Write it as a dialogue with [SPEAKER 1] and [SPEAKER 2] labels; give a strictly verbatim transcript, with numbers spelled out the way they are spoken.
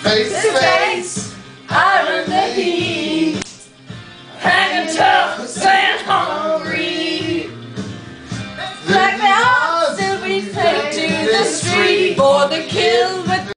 [SPEAKER 1] Face to face, iron the heat, hanging tough, staying hungry. Like the odds, still be taken to the street for the kill.